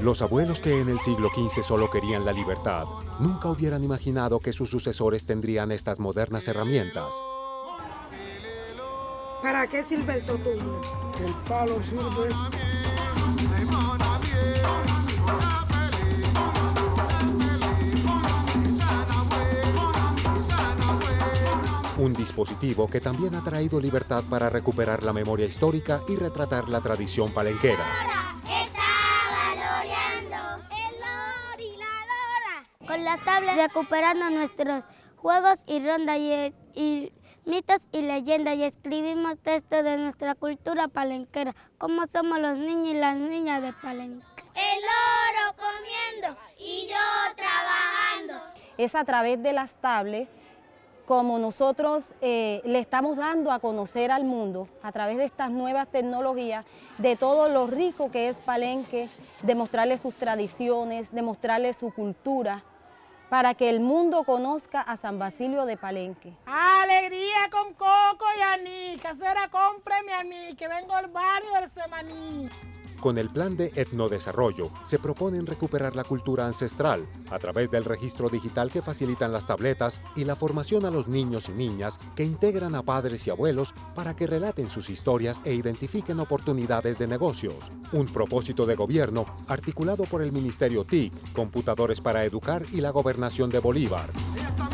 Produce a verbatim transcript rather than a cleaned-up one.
Los abuelos que en el siglo quince solo querían la libertad, nunca hubieran imaginado que sus sucesores tendrían estas modernas herramientas. ¿Para qué sirve el totumo? El palo sirve. Un dispositivo que también ha traído libertad para recuperar la memoria histórica y retratar la tradición palenquera. Con la tabla recuperando nuestros juegos y rondas y, y mitos y leyendas y escribimos textos de nuestra cultura palenquera, como somos los niños y las niñas de Palenque. El loro comiendo y yo trabajando. Es a través de las tablets como nosotros eh, le estamos dando a conocer al mundo, a través de estas nuevas tecnologías, de todo lo rico que es Palenque, de mostrarle sus tradiciones, de mostrarle su cultura, para que el mundo conozca a San Basilio de Palenque. Alegría con coco y aní, casera, cómpreme a mí, que vengo al barrio del Semaní. Con el plan de etnodesarrollo, se proponen recuperar la cultura ancestral a través del registro digital que facilitan las tabletas y la formación a los niños y niñas que integran a padres y abuelos para que relaten sus historias e identifiquen oportunidades de negocios. Un propósito de gobierno articulado por el Ministerio T I C, Computadores para Educar y la Gobernación de Bolívar.